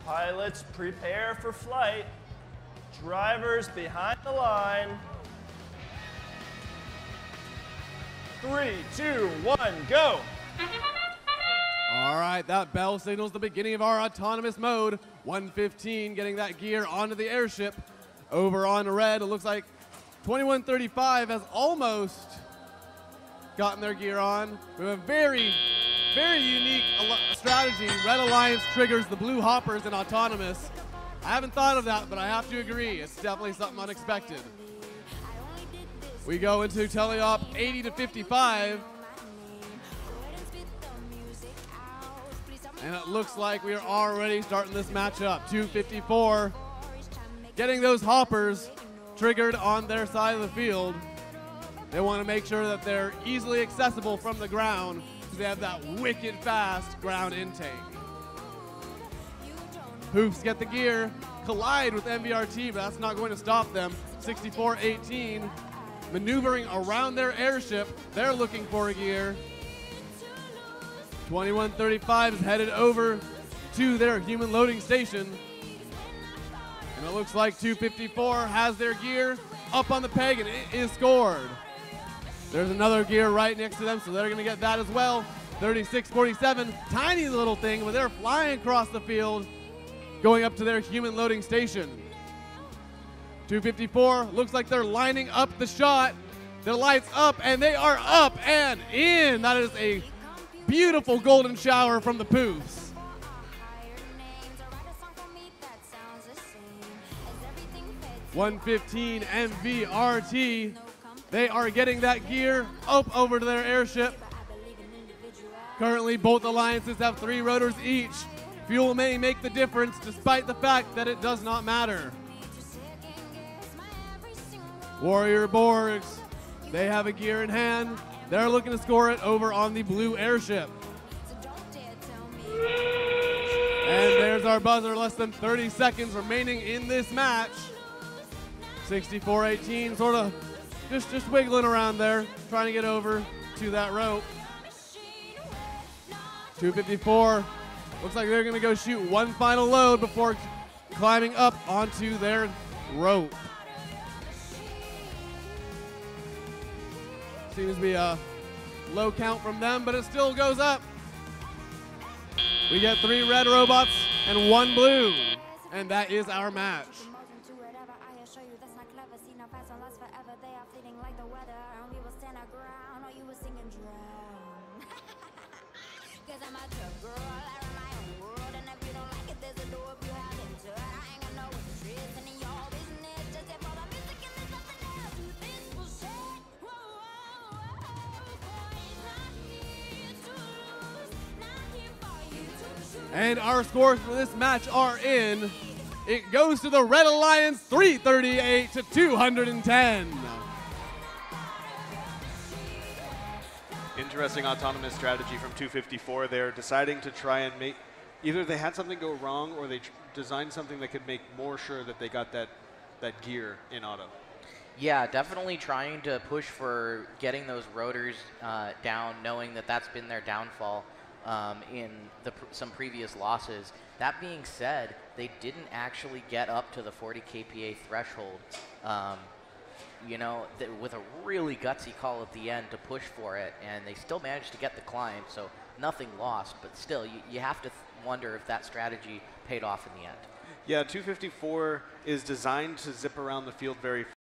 Pilots, prepare for flight. Drivers behind the line. 3, 2, 1, go. All right, that bell signals the beginning of our autonomous mode. 115 getting that gear onto the airship. Over on red, it looks like 2135 has almost gotten their gear on. We have a very unique strategy. Red Alliance triggers the blue hoppers in autonomous. I haven't thought of that, but I have to agree. It's definitely something unexpected. We go into teleop 80 to 55. And it looks like we are already starting this matchup. 254 getting those hoppers triggered on their side of the field. They want to make sure that they're easily accessible from the ground because they have that wicked fast ground intake. Hoofs get the gear, collide with MVRT, but that's not going to stop them. 64-18, maneuvering around their airship. They're looking for a gear. 2135 is headed over to their human loading station. And it looks like 254 has their gear up on the peg, and it is scored. There's another gear right next to them, so they're going to get that as well. 3647, tiny little thing, but they're flying across the field, going up to their human loading station. 254, looks like they're lining up the shot. Their lights up, and they are up and in. That is a beautiful golden shower from the Poofs. 115 MVRT. They are getting that gear up over to their airship. Currently, both alliances have 3 rotors each. Fuel may make the difference despite the fact that it does not matter. Warrior Borgs, they have a gear in hand. They're looking to score it over on the blue airship. And there's our buzzer, less than 30 seconds remaining in this match. 64-18, sort of just wiggling around there, trying to get over to that rope. 254, looks like they're gonna go shoot one final load before climbing up onto their rope. Seems to be a low count from them, but it still goes up. We get 3 red robots and 1 blue, and that is our match. And our scores for this match are in. It goes to the Red Alliance 338 to 210. Interesting autonomous strategy from 254. They're deciding to try and make, either they had something go wrong or they designed something that could make more sure that they got that gear in auto. Yeah, definitely trying to push for getting those rotors down, knowing that that's been their downfall in some previous losses. That being said, they didn't actually get up to the 40 kPa threshold. You know, with a really gutsy call at the end to push for it, and they still managed to get the climb, so nothing lost, but still, you have to wonder if that strategy paid off in the end. Yeah, 254 is designed to zip around the field very